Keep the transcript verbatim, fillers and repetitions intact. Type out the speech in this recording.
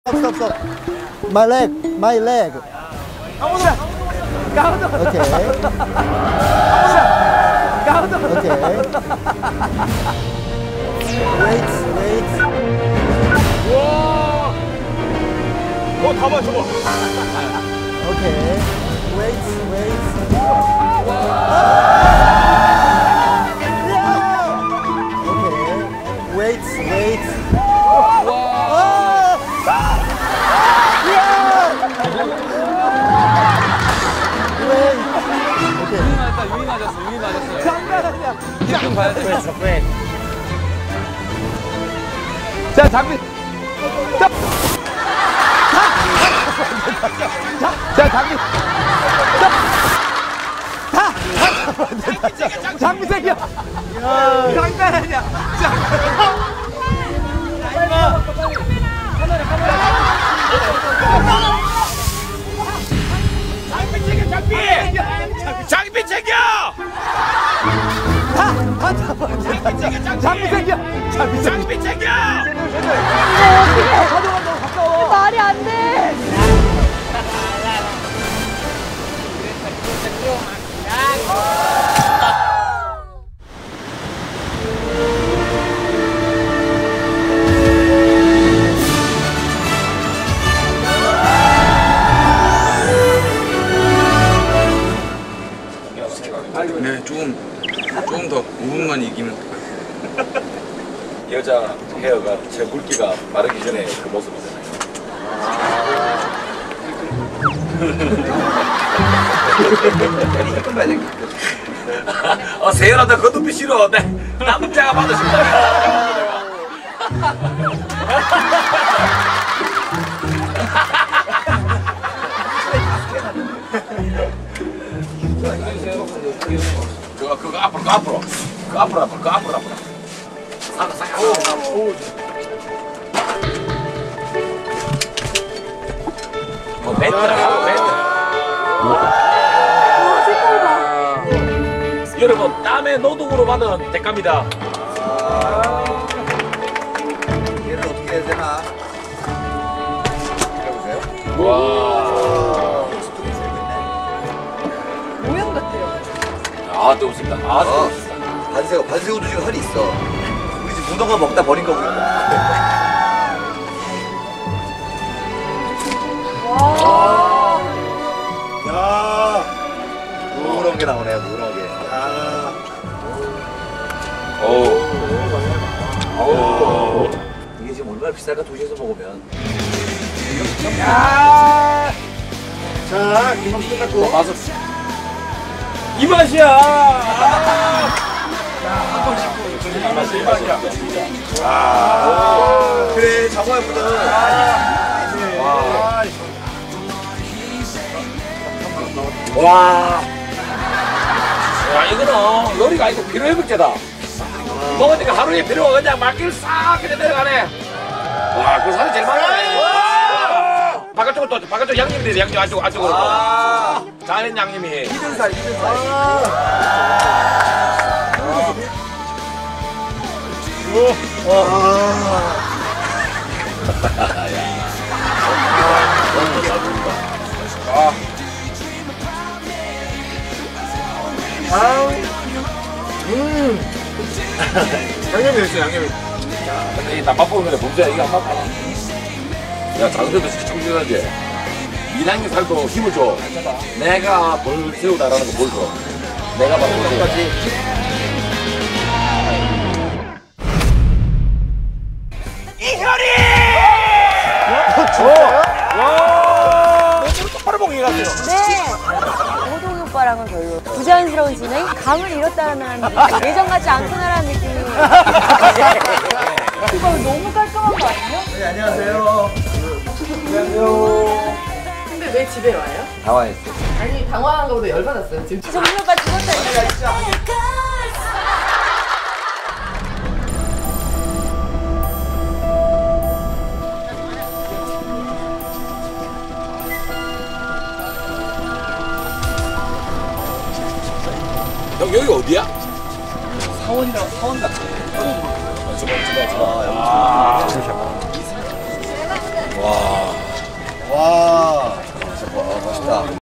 Stop, stop, stop. My leg, my leg. 가운데. 가운데. Okay. 가운데. Okay. Wait, wait. 와. 어, 가봐 저거. Okay. Wait, wait. Okay. Wait, wait. 유인 맞았다, 유인 맞았어, 유인 맞았어요. 장난 아니야. 좀 봐야 돼. 자, 장비. 자, 자, 자, 장비. 자, 자, 장비 새끼야. 장난 아니야. 장비 챙겨, 장비. 장비 챙겨. 다, 다 잡아. 장비 챙겨. 장비 챙겨. 장비 챙겨. 말이 안 돼. 네, 조금, 조금 더 오 분만 이기면 될 것 같아요. 여자 헤어가 제 물기가 마르기 전에 그 모습이잖아요. 어, 세연아, 너 그 눈빛 싫어. 네, 남자가 봐도 싫다. 그거, 그거 앞으로, 그 앞으로. 그 앞으로, 앞으로, 그 앞으로, 앞으로. 싹, 싹, 오, 오. 뭐, 멘트라, 멘트. 여러분, 땀의 노동으로 받은 대가입니다. 얘를 어떻게 해야 되나? 해보세요. 와. 모형 같아요. 아, 또 웃습니다. 아, 또 어. 웃습니다. 반새우, 반새우도 지금 헐이 있어. 우리 집 무덤가 먹다 버린 거고. 와. 야, 누런 게 나오네요, 누런 게. 야. 오. 오. 이게 지금 얼마나 비쌀까 도시에서 먹으면. 야. 자, 김밥 끝났고. 맛은 이 맛이야. 이 맛이 이 맛이야. 아, 그래, 장어야보다. 와. 야, 이거는 요리가 아니고 피로회복제다. 먹으니까 하루에 피로가 그냥 막길 싹 그냥 내려가네. 와, 그 살이 제일 많네. 바깥쪽으로 또, 바깥쪽 양념이 돼, 양념 안쪽, 안쪽으로. 아, 잘한 양념이. 이든 살, 이든 살. 음. 양념이 됐어, 양념이. 근데 이게 딱 맛보는 거네. 문제야, 이게 안 맛봐. 야, 장세도 진짜 청진하지. 이남기 살도 힘을 줘. 내가 뭘 세우다라는 거 뭘 줘. 내가 바로 거지. 이효리! 진짜요? 와! 너무 똑바로 먹게 갔어요. 네. 호동이 오빠랑은 별로 부자연스러운 진행, 감을 잃었다는 느낌, 예전 같지 않구나라는 느낌이. 오빠 너무 깔끔한 거 아니에요? 네, 안녕하세요. 안녕하세요. 근데 왜 집에 와요? 당황했어. 아니 당황한 거보다 열받았어요 지금. 정민 오빠 죽었다니까. 형, 여기 어디야? 사원이랑 사원 같아. 저거, 저거, 저거. 아, 와. 와. 멋있다.